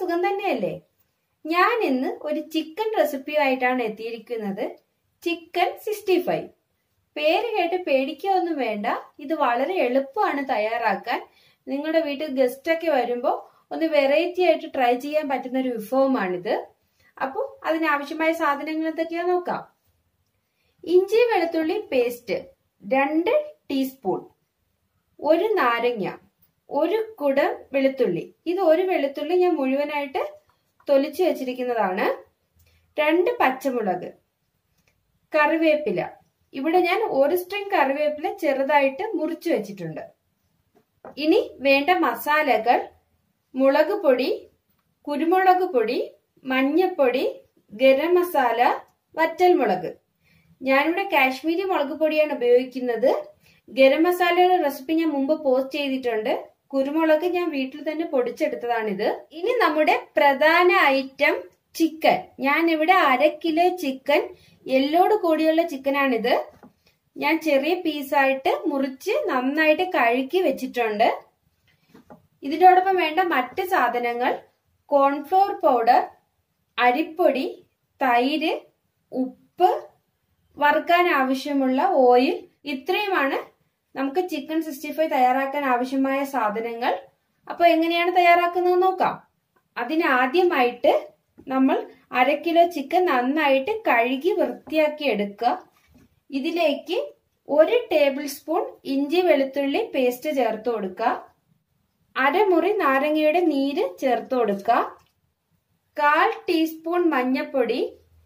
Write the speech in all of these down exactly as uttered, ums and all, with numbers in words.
സുഖം തന്നെയല്ലേ? ഞാൻ ഇന്ന് ഒരു ചിക്കൻ റെസിപ്പിയായിട്ടാണ് എത്തിയിരിക്കുന്നത്. Chicken sixty five. പേര് കേട്ട് പേടിക്കൊന്നും വേണ്ട. ഇത് വളരെ എളുപ്പമാണ് തയ്യാറാക്കാൻ. നിങ്ങളുടെ വീട്ടിൽ ഗസ്റ്റ് ഒക്കെ വരുമ്പോൾ ഒന്ന് വെറൈറ്റി ആയിട്ട് ട്രൈ ചെയ്യാൻ പറ്റുന്ന ഒരു വിഭവമാണിത്. അപ്പോൾ അതിനാവശ്യമായ സാധനങ്ങൾ എന്തൊക്കെയാ നോക്കാം. ഇഞ്ചി വെളുത്തുള്ളി പേസ്റ്റ് രണ്ട് ടീസ്പൂൺ, ഒരു നാരങ്ങ, ഒരു കുടം വെളുത്തുള്ളി. ഇത് ഒരു വെളുത്തുള്ളി ഞാൻ മുഴുവനായിട്ട് തൊലിച്ചു വെച്ചിരിക്കുന്നതാണ്. രണ്ട് പച്ചമുളക്, കറിവേപ്പില. ഇവിടെ ഞാൻ ഒരു സ്ട്രിംഗ് കറിവേപ്പില ചെറുതായിട്ട് മുറിച്ചു വെച്ചിട്ടുണ്ട്. ഇനി വേണ്ട മസാലകൾ: മുളക് പൊടി, കുരുമുളക് പൊടി, മഞ്ഞപ്പൊടി, ഗരം മസാല, വറ്റൽമുളക്. ഞാനിവിടെ കാശ്മീരി മുളക് പൊടിയാണ് ഉപയോഗിക്കുന്നത്. ഗരം മസാലയുടെ റെസിപ്പി ഞാൻ മുമ്പ് പോസ്റ്റ് ചെയ്തിട്ടുണ്ട്. കുരുമുളക് ഞാൻ വീട്ടിൽ തന്നെ പൊടിച്ചെടുത്തതാണിത്. ഇനി നമ്മുടെ പ്രധാന ഐറ്റം ചിക്കൻ. ഞാൻ ഇവിടെ അര കിലോ ചിക്കൻ, എല്ലോട് കൂടിയുള്ള ചിക്കനാണിത്. ഞാൻ ചെറിയ പീസായിട്ട് മുറിച്ച് നന്നായിട്ട് കഴുകി വെച്ചിട്ടുണ്ട്. ഇതിനോടൊപ്പം വേണ്ട മറ്റ് സാധനങ്ങൾ: കോൺഫ്ലോർ പൗഡർ, അരിപ്പൊടി, തൈര്, ഉപ്പ്, വറുക്കാൻ ആവശ്യമുള്ള ഓയിൽ. ഇത്രയുമാണ് നമുക്ക് ചിക്കൻ സിക്സ്റ്റി ഫൈവ് തയ്യാറാക്കാൻ ആവശ്യമായ സാധനങ്ങൾ. അപ്പൊ എങ്ങനെയാണ് തയ്യാറാക്കുന്നത് നോക്കാം. അതിനാദ്യമായിട്ട് നമ്മൾ അര കിലോ ചിക്കൻ നന്നായിട്ട് കഴുകി വൃത്തിയാക്കി എടുക്കുക. ഇതിലേക്ക് ഒരു ടേബിൾ സ്പൂൺ ഇഞ്ചി വെളുത്തുള്ളി പേസ്റ്റ് ചേർത്ത് കൊടുക്കുക. അരമുറി നാരങ്ങയുടെ നീര് ചേർത്ത് കൊടുക്കുക. കാൽ ടീസ്പൂൺ മഞ്ഞൾപ്പൊടി,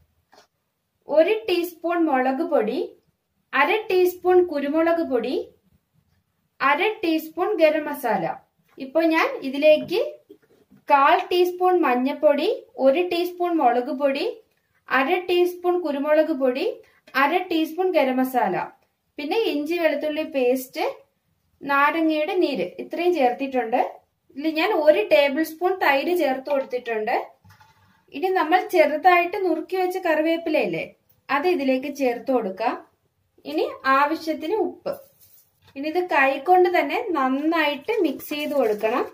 ഒരു ടീസ്പൂൺ മുളക് പൊടി, അര ടീസ്പൂൺ കുരുമുളക് പൊടി, അര ടീസ്പൂൺ ഗരം മസാല. ഇപ്പൊ ഞാൻ ഇതിലേക്ക് കാൽ ടീസ്പൂൺ മഞ്ഞൾപ്പൊടി, ഒരു ടീസ്പൂൺ മുളക് പൊടി, അര ടീസ്പൂൺ കുരുമുളക് പൊടി, അര ടീസ്പൂൺ ഗരം മസാല, പിന്നെ ഇഞ്ചി വെളുത്തുള്ളി പേസ്റ്റ്, നാരങ്ങയുടെ നീര്, ഇത്രയും ചേർത്തിട്ടുണ്ട്. ഇതിൽ ഞാൻ ഒരു ടേബിൾ സ്പൂൺ തൈര് ചേർത്ത് കൊടുത്തിട്ടുണ്ട്. ഇനി നമ്മൾ ചെറുതായിട്ട് നുറുക്കി വെച്ച കറിവേപ്പിലയില്ലേ, അത് ഇതിലേക്ക് ചേർത്ത് കൊടുക്കാം. ഇനി ആവശ്യത്തിന് ഉപ്പ്. ഇനി ഇത് കൈകൊണ്ട് തന്നെ നന്നായിട്ട് മിക്സ് ചെയ്ത് കൊടുക്കണം.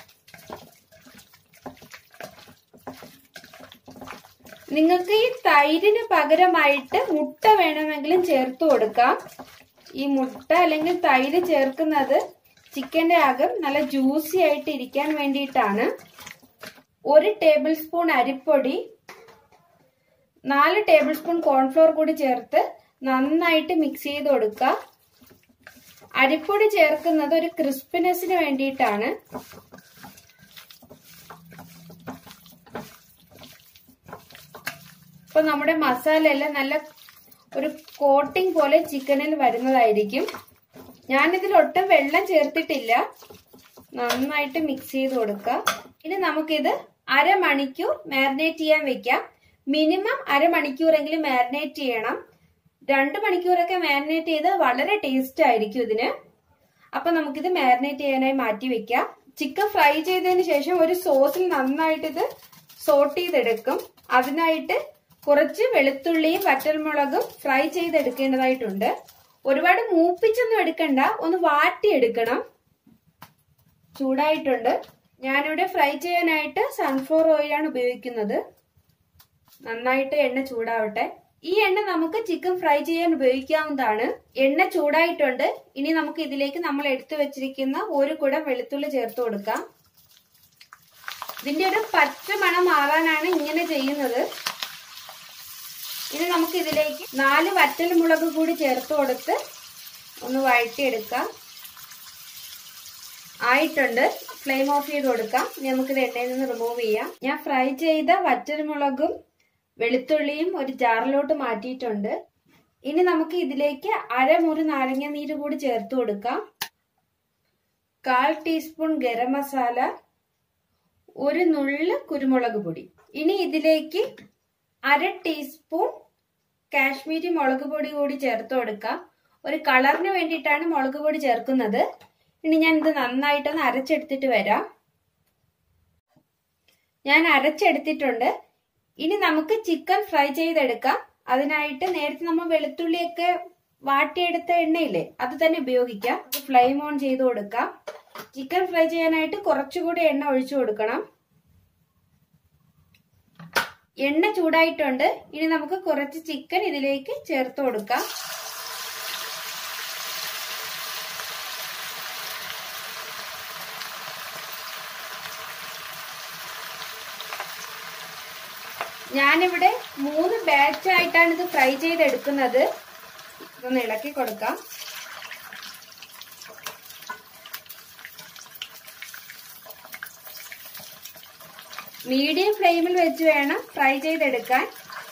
നിങ്ങൾക്ക് ഈ തൈരിന് പകരമായിട്ട് മുട്ട വേണമെങ്കിലും ചേർത്ത് കൊടുക്കാം. ഈ മുട്ട അല്ലെങ്കിൽ തൈര് ചേർക്കുന്നത് ചിക്കന്റെ അകം നല്ല ജ്യൂസി ആയിട്ട് ഇരിക്കാൻ വേണ്ടിയിട്ടാണ്. ഒരു ടേബിൾ സ്പൂൺ അരിപ്പൊടി, നാല് ടേബിൾ സ്പൂൺ കോൺഫ്ലോർ കൂടി ചേർത്ത് നന്നായിട്ട് മിക്സ് ചെയ്ത് കൊടുക്കുക. അരിപ്പൊടി ചേർക്കുന്നത് ഒരു ക്രിസ്പിനെസ്സിന് വേണ്ടിയിട്ടാണ്. ഇപ്പൊ നമ്മുടെ മസാല എല്ലാം നല്ല ഒരു കോട്ടിംഗ് പോലെ ചിക്കനിൽ വരുന്നതായിരിക്കും. ഞാനിതിൽ ഒട്ടും വെള്ളം ചേർത്തിട്ടില്ല. നന്നായിട്ട് മിക്സ് ചെയ്ത് കൊടുക്കുക. ഇനി നമുക്കിത് അരമണിക്കൂർ മാരിനേറ്റ് ചെയ്യാൻ വെക്കാം. മിനിമം അരമണിക്കൂറെങ്കിലും മാരിനേറ്റ് ചെയ്യണം. രണ്ട് മണിക്കൂറൊക്കെ മാരിനേറ്റ് ചെയ്ത് വളരെ ടേസ്റ്റ് ആയിരിക്കും ഇതിന്. അപ്പൊ നമുക്കിത് മാരിനേറ്റ് ചെയ്യാനായി മാറ്റി വെക്കാം. ചിക്കൻ ഫ്രൈ ചെയ്തതിന് ശേഷം ഒരു സോസിൽ നന്നായിട്ട് ഇത് സോട്ട് ചെയ്തെടുക്കും. അതിനായിട്ട് കുറച്ച് വെളുത്തുള്ളിയും വറ്റൽമുളകും ഫ്രൈ ചെയ്തെടുക്കേണ്ടതായിട്ടുണ്ട്. ഒരുപാട് മൂപ്പിച്ചൊന്നും എടുക്കണ്ട, ഒന്ന് വാട്ടിയെടുക്കണം. ചൂടായിട്ടുണ്ട്. ഞാനിവിടെ ഫ്രൈ ചെയ്യാനായിട്ട് സൺഫ്ലവർ ഓയിലാണ് ഉപയോഗിക്കുന്നത്. നന്നായിട്ട് എണ്ണ ചൂടാവട്ടെ. ഈ എണ്ണ നമുക്ക് ചിക്കൻ ഫ്രൈ ചെയ്യാൻ ഉപയോഗിക്കാവുന്നതാണ്. എണ്ണ ചൂടായിട്ടുണ്ട്. ഇനി നമുക്ക് ഇതിലേക്ക് നമ്മൾ എടുത്തു വെച്ചിരിക്കുന്ന ഒരു കുടം വെളുത്തുള്ളി ചേർത്ത് കൊടുക്കാം. ഇതിന്റെ ഒരു പച്ച മണം മാറാനാണ് ഇങ്ങനെ ചെയ്യുന്നത്. ഇനി നമുക്ക് ഇതിലേക്ക് നാല് വറ്റൽ മുളക് കൂടി ചേർത്ത് കൊടുത്ത് ഒന്ന് വഴറ്റിയെടുക്കാം. ആയിട്ടുണ്ട്. ഫ്ലെയിം ഓഫ് ചെയ്ത് കൊടുക്കാം. നമുക്കിത് എണ്ണയിൽ നിന്ന് റിമൂവ് ചെയ്യാം. ഞാൻ ഫ്രൈ ചെയ്ത വറ്റൽമുളകും വെളുത്തുള്ളിയും ഒരു ജാറിലോട്ട് മാറ്റിയിട്ടുണ്ട്. ഇനി നമുക്ക് ഇതിലേക്ക് അരമുറി നാരങ്ങ നീര് കൂടി ചേർത്ത് കൊടുക്കാം. കാൽ ടീസ്പൂൺ ഗരം മസാല, ഒരു നുള്ള് കുരുമുളക് പൊടി. ഇനി ഇതിലേക്ക് അര ടീസ്പൂൺ കാശ്മീരി മുളക് പൊടി കൂടി ചേർത്ത് കൊടുക്കാം. ഒരു കളറിന് വേണ്ടിയിട്ടാണ് മുളക് പൊടി ചേർക്കുന്നത്. ഇനി ഞാൻ ഇത് നന്നായിട്ടൊന്ന് അരച്ചെടുത്തിട്ട് വരാം. ഞാൻ അരച്ചെടുത്തിട്ടുണ്ട്. ഇനി നമുക്ക് ചിക്കൻ ഫ്രൈ ചെയ്തെടുക്കാം. അതിനായിട്ട് നേരത്തെ നമ്മൾ വെളുത്തുള്ളിയൊക്കെ വാട്ടിയെടുത്ത എണ്ണയില്ലേ, അത് തന്നെ ഉപയോഗിക്കാം. ഫ്ലെയിം ഓൺ ചെയ്ത് കൊടുക്കാം. ചിക്കൻ ഫ്രൈ ചെയ്യാനായിട്ട് കുറച്ചുകൂടി എണ്ണ ഒഴിച്ചു കൊടുക്കണം. എണ്ണ ചൂടായിട്ടുണ്ട്. ഇനി നമുക്ക് കുറച്ച് ചിക്കൻ ഇതിലേക്ക് ചേർത്ത് കൊടുക്കാം. ഞാനിവിടെ മൂന്ന് ബാച്ച് ആയിട്ടാണ് ഇത് ഫ്രൈ ചെയ്തെടുക്കുന്നത്. ഇതൊന്ന് ഇളക്കി കൊടുക്കാം. മീഡിയം ഫ്ലെയിമിൽ വെച്ച് വേണം ഫ്രൈ ചെയ്തെടുക്കാൻ.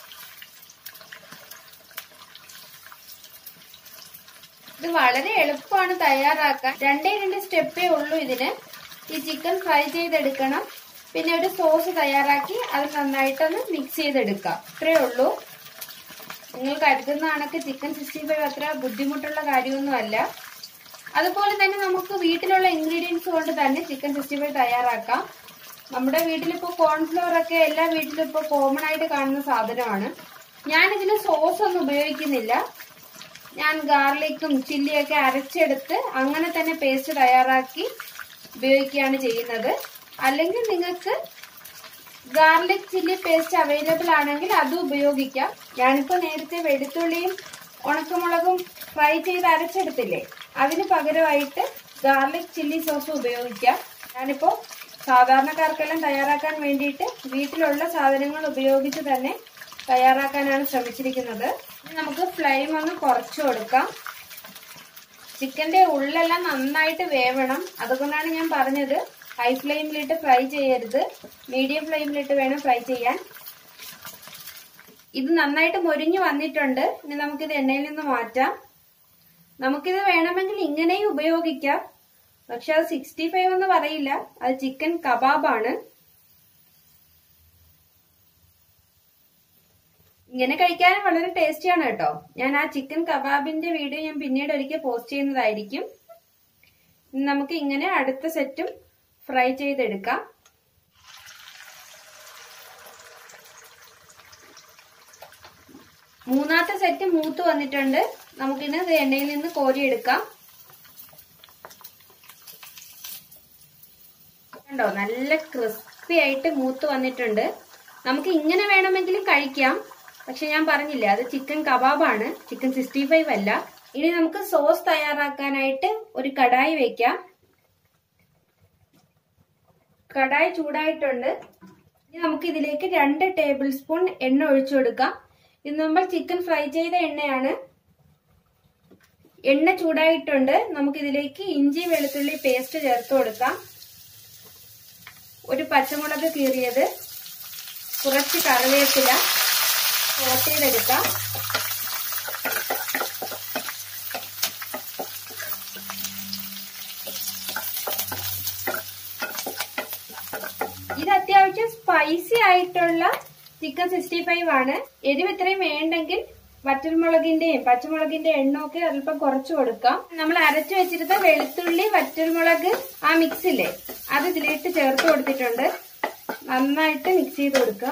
ഇത് വളരെ എളുപ്പമാണ് തയ്യാറാക്കാൻ. രണ്ടേ രണ്ട് സ്റ്റെപ്പേ ഉള്ളൂ ഇതിന്. ഈ ചിക്കൻ ഫ്രൈ ചെയ്തെടുക്കണം, പിന്നെ ഒരു സോസ് തയ്യാറാക്കി അത് നന്നായിട്ടൊന്ന് മിക്സ് ചെയ്തെടുക്കാം. ഇത്രേ ഉള്ളൂ. നിങ്ങൾ കരുതുന്ന കണക്ക് ചിക്കൻ സിക്സ്റ്റി ഫൈവ് അത്ര ബുദ്ധിമുട്ടുള്ള കാര്യമൊന്നുമല്ല. അതുപോലെ തന്നെ നമുക്ക് വീട്ടിലുള്ള ഇൻഗ്രീഡിയൻസ് കൊണ്ട് തന്നെ ചിക്കൻ സിക്സ്റ്റി ഫൈവ് തയ്യാറാക്കാം. നമ്മുടെ വീട്ടിലിപ്പോ കോൺഫ്ലോർ ഒക്കെ എല്ലാ വീട്ടിലും ഇപ്പൊ കോമൺ ആയിട്ട് കാണുന്ന സാധനമാണ്. ഞാനിതിന് സോസ് ഒന്നും ഉപയോഗിക്കുന്നില്ല. ഞാൻ ഗാർലിക്കും ചില്ലിയൊക്കെ അരച്ചെടുത്ത് അങ്ങനെ തന്നെ പേസ്റ്റ് തയ്യാറാക്കി ഉപയോഗിക്കുകയാണ് ചെയ്യുന്നത്. അല്ലെങ്കിൽ നിങ്ങൾക്ക് ഗാർലിക് ചില്ലി പേസ്റ്റ് അവൈലബിൾ ആണെങ്കിൽ അതും ഉപയോഗിക്കാം. ഞാനിപ്പോ നേരത്തെ വെളുത്തുള്ളിയും ഉണക്കമുളകും ഫ്രൈ ചെയ്ത് അരച്ചെടുത്തില്ലേ, അതിന് പകരമായിട്ട് ഗാർലിക് ചില്ലി സോസ് ഉപയോഗിക്കാം. ഞാനിപ്പോ സാധാരണക്കാർക്കെല്ലാം തയ്യാറാക്കാൻ വേണ്ടിയിട്ട് വീട്ടിലുള്ള സാധനങ്ങൾ ഉപയോഗിച്ച് തന്നെ തയ്യാറാക്കാനാണ് ശ്രമിച്ചിരിക്കുന്നത്. നമുക്ക് ഫ്ലെയിം ഒന്ന് കുറച്ചു കൊടുക്കാം. ചിക്കന്റെ ഉള്ളെല്ലാം നന്നായിട്ട് വേവണം. അതുകൊണ്ടാണ് ഞാൻ പറഞ്ഞത് ഹൈ ഫ്ലെയിമിലിട്ട് ഫ്രൈ ചെയ്യരുത്, മീഡിയം ഫ്ലെയിമിലിട്ട് വേണം ഫ്രൈ ചെയ്യാൻ. ഇത് നന്നായിട്ട് മൊരിഞ്ഞു വന്നിട്ടുണ്ട്. ഇനി നമുക്കിത് എണ്ണയിൽ നിന്ന് മാറ്റാം. നമുക്കിത് വേണമെങ്കിൽ ഇങ്ങനെയും ഉപയോഗിക്കാം, പക്ഷെ അത് സിക്സ്റ്റി ഫൈവ് എന്ന് പറയില്ല, അത് ചിക്കൻ കബാബാണ്. ഇങ്ങനെ കഴിക്കാനും വളരെ ടേസ്റ്റിയാണ് കേട്ടോ. ഞാൻ ആ ചിക്കൻ കബാബിന്റെ വീഡിയോ ഞാൻ പിന്നീട് ഒരിക്കൽ പോസ്റ്റ് ചെയ്യുന്നതായിരിക്കും. നമുക്ക് ഇങ്ങനെ അടുത്ത സെറ്റും ഫ്രൈ ചെയ്തെടുക്കാം. മൂന്നാമത്തെ സെറ്റ് മൂത്ത് വന്നിട്ടുണ്ട്. നമുക്കിന്ന് ഇത് എണ്ണയിൽ നിന്ന് കോരിയെടുക്കാം. കണ്ടോ, നല്ല ക്രിസ്പി ആയിട്ട് മൂത്ത് വന്നിട്ടുണ്ട്. നമുക്ക് ഇങ്ങനെ വേണമെങ്കിലും കഴിക്കാം, പക്ഷെ ഞാൻ പറഞ്ഞില്ല അത് ചിക്കൻ കബാബാണ്, ചിക്കൻ സിക്സ്റ്റി ഫൈവ് അല്ല. ഇനി നമുക്ക് സോസ് തയ്യാറാക്കാനായിട്ട് ഒരു കടായി വെക്കാം. കടായി ചൂടായിട്ടുണ്ട്. ഇനി നമുക്ക് ഇതിലേക്ക് രണ്ട് ടേബിൾ സ്പൂൺ എണ്ണ ഒഴിച്ചു കൊടുക്കാം. ഇത് നമ്മൾ ചിക്കൻ ഫ്രൈ ചെയ്ത എണ്ണയാണ്. എണ്ണ ചൂടായിട്ടുണ്ട്. നമുക്ക് ഇതിലേക്ക് ഇഞ്ചി വെളുത്തുള്ളി പേസ്റ്റ് ചേർത്ത് കൊടുക്കാം. ഒരു പച്ചമുളക് കീറിയത്, കുറച്ച് കറിവേപ്പില സോട്ട് ചെയ്തെടുക്കാം. ഇത് അത്യാവശ്യം സ്പൈസി ആയിട്ടുള്ള ചിക്കൻ സിക്സ്റ്റി ഫൈവ് ആണ്. എരിവ് ഇത്രയും വേണ്ടെങ്കിൽ വറ്റൽമുളകിന്റെയും പച്ചമുളകിന്റെ എണ്ണയൊക്കെ അല്പം കുറച്ചു കൊടുക്കാം. നമ്മൾ അരച്ചു വെച്ചിരുന്ന വെളുത്തുള്ളി വറ്റൽമുളക് ആ മിക്സ് ഇല്ലേ, അത് ഇതിലിട്ട് ചേർത്ത് കൊടുത്തിട്ടുണ്ട്. നന്നായിട്ട് മിക്സ് ചെയ്ത് കൊടുക്കുക.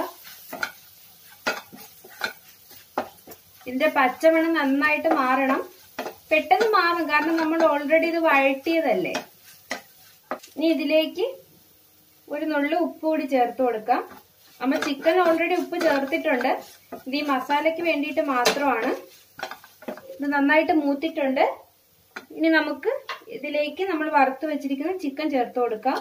ഇതിന്റെ പച്ചമണം നന്നായിട്ട് മാറണം. പെട്ടെന്ന് മാറും, കാരണം നമ്മൾ ഓൾറെഡി ഇത് വഴറ്റിയതല്ലേ. ഇനി ഇതിലേക്ക് ഒരു നുള്ളു ഉപ്പ് കൂടി ചേർത്ത് കൊടുക്കാം. നമ്മൾ ചിക്കൻ ഓൾറെഡി ഉപ്പ് ചേർത്തിട്ടുണ്ട്. ഇത് ഈ മസാലയ്ക്ക് വേണ്ടിയിട്ട് മാത്രമാണ്. ഇത് നന്നായിട്ട് മൂത്തിട്ടുണ്ട്. ഇനി നമുക്ക് ഇതിലേക്ക് നമ്മൾ വറുത്ത് വെച്ചിരിക്കുന്ന ചിക്കൻ ചേർത്ത് കൊടുക്കാം.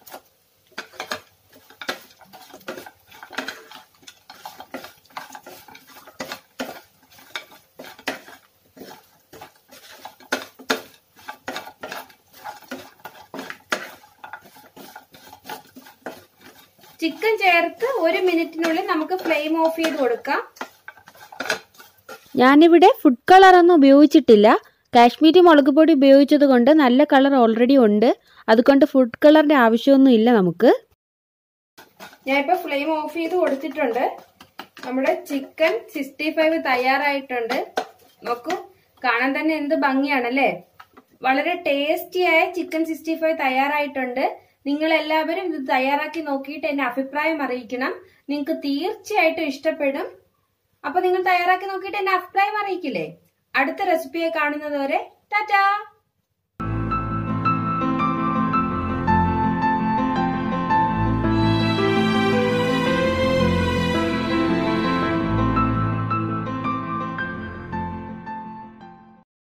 ചിക്കൻ ചേർത്ത് ഒരു മിനിറ്റിനുള്ളിൽ നമുക്ക് ഫ്ലെയിം ഓഫ് ചെയ്ത് കൊടുക്കാം. ഞാനിവിടെ ഫുഡ് കളറൊന്നും ഉപയോഗിച്ചിട്ടില്ല. കാശ്മീരി മുളക് പൊടി ഉപയോഗിച്ചത് കൊണ്ട് നല്ല കളർ ഓൾറെഡി ഉണ്ട്. അതുകൊണ്ട് ഫുഡ് കളറിന്റെ ആവശ്യമൊന്നും ഇല്ല നമുക്ക്. ഞാനിപ്പോൾ ഫ്ലെയിം ഓഫ് ചെയ്ത് കൊടുത്തിട്ടുണ്ട്. നമ്മുടെ ചിക്കൻ സിക്സ്റ്റി ഫൈവ് തയ്യാറായിട്ടുണ്ട്. നോക്കൂ, കാണാൻ തന്നെ എന്ത് ഭംഗിയാണല്ലേ. വളരെ ടേസ്റ്റിയായ ചിക്കൻ സിക്സ്റ്റി ഫൈവ് തയ്യാറായിട്ടുണ്ട്. നിങ്ങൾ എല്ലാവരും ഇത് തയ്യാറാക്കി നോക്കിയിട്ട് എന്റെ അഭിപ്രായം അറിയിക്കണം. നിങ്ങൾക്ക് തീർച്ചയായിട്ടും ഇഷ്ടപ്പെടും. അപ്പൊ നിങ്ങൾ തയ്യാറാക്കി നോക്കിയിട്ട് എന്റെ അഭിപ്രായം അറിയിക്കില്ലേ? അടുത്ത റെസിപ്പിയെ കാണുന്നത് വരെ ടാറ്റാ.